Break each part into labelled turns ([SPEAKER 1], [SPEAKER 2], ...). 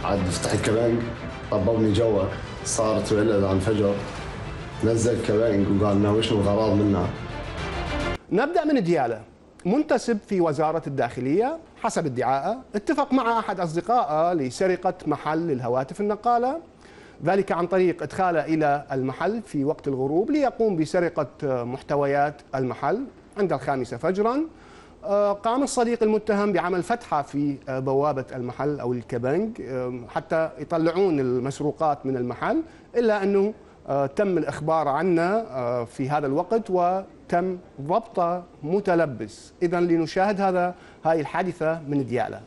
[SPEAKER 1] عاد فتح الكبنج طببني جوه، صار تولد عن فجر، نزل الكبنج وقال لنا وش الغرض منا.
[SPEAKER 2] نبدأ من ديالة، منتسب في وزارة الداخلية حسب ادعائه، اتفق مع أحد أصدقائه لسرقة محل الهواتف النقالة، ذلك عن طريق إدخاله إلى المحل في وقت الغروب ليقوم بسرقة محتويات المحل عند 5 فجرا. قام الصديق المتهم بعمل فتحة في بوابة المحل أو الكبنج حتى يطلعون المسروقات من المحل، إلا أنه تم الإخبار عنه في هذا الوقت وتم ضبط متلبس. إذن لنشاهد هاي الحادثة من ديالة.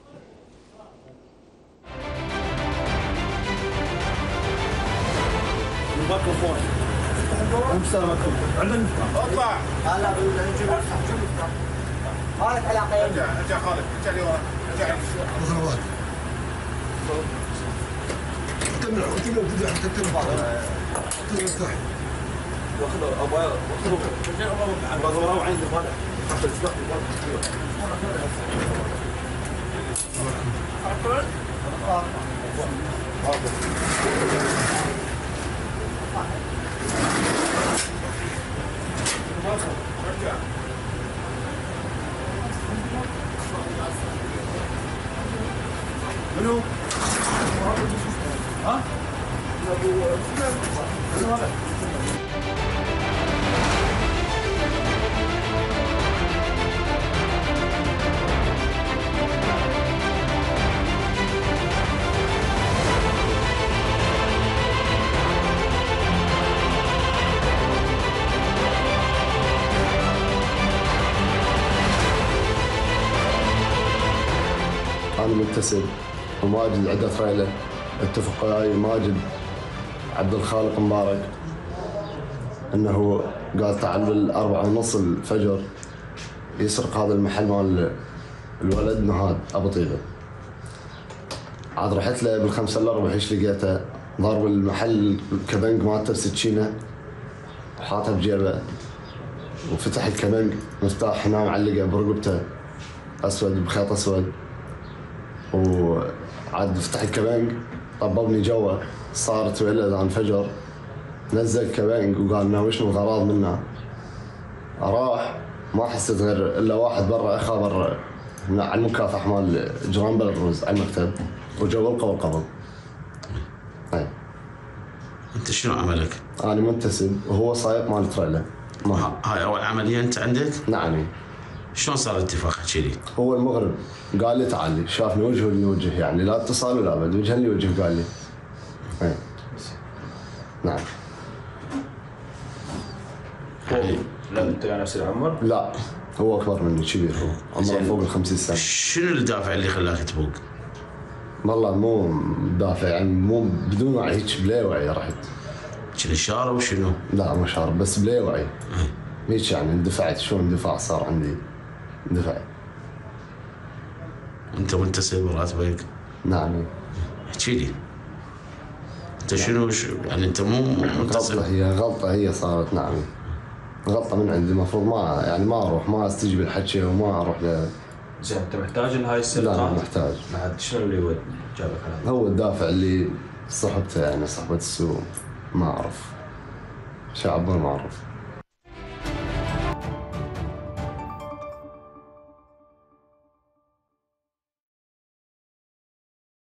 [SPEAKER 3] الميكروفون سلامتكم عندنا اطلع هلا نجيب المفتاح خالد علاقه ارجع خالد ارجع لي ورا ارجع خلوات كمل المفتاح واخذ ابغى ابغى عندي هذا منو؟ ها؟
[SPEAKER 1] أنا منتسب وماجد عدة ريلة، اتفق وياي ماجد عبد الخالق مبارك انه قال تعال بال4:30 الفجر يسرق هذا المحل مال الولد نهاد ابو طيبه. عاد رحت له بال5:45 ايش لقيته ضارب المحل الكبنج مالته بسكينه وحاطها بجيبه، وفتح الكبنج مفتاح هنا معلقه برقبته اسود بخيط اسود، وعاد فتح الكبنج طببني جوا، صار تولد عن فجر، نزل الكبنج وقال لنا وش الغرض منا. راح ما حسيت غير الا واحد برا اخا برا على المكافح مال جيران بلروز على المكتب وجو القبض.
[SPEAKER 4] انت شنو عملك؟
[SPEAKER 1] انا منتسب وهو سايق مال تريلا.
[SPEAKER 4] هاي اول عمليه انت عندك؟
[SPEAKER 1] نعم.
[SPEAKER 4] شلون صار الاتفاق؟ احكي لي.
[SPEAKER 1] هو المغرب قال لي تعال، شافني وجهه اللي وجه، يعني لا اتصال ولا ابد، وجه اللي وجه قال لي. نعم.
[SPEAKER 4] يعني
[SPEAKER 3] لا انت نفس العمر؟
[SPEAKER 1] لا هو اكبر مني، كبير، هو عمره فوق ال50 سنه.
[SPEAKER 4] شنو الدافع اللي خلاك تبوق؟
[SPEAKER 1] والله مو دافع، يعني مو بدون وعي، هيك بلا وعي رحت.
[SPEAKER 4] كنت شارب وشنو؟
[SPEAKER 1] لا مو شارب بس بلا وعي. هيك يعني اندفعت، شو اندفاع صار عندي، اندفعت.
[SPEAKER 4] انت منتسب وراتبك؟
[SPEAKER 1] نعم.
[SPEAKER 4] احكي لي. انت شنو يعني انت مو منتسب؟
[SPEAKER 1] غلطة هي صارت. نعم غلطة من عندي، المفروض ما اروح، ما استجيب الحكي وما اروح
[SPEAKER 3] زين انت محتاج لهاي السرقات؟
[SPEAKER 1] لا محتاج.
[SPEAKER 3] بعد شنو اللي جابك هذا؟
[SPEAKER 1] هو الدافع اللي صحبته، يعني صحبة السوق، ما اعرف شعب ما اعرف.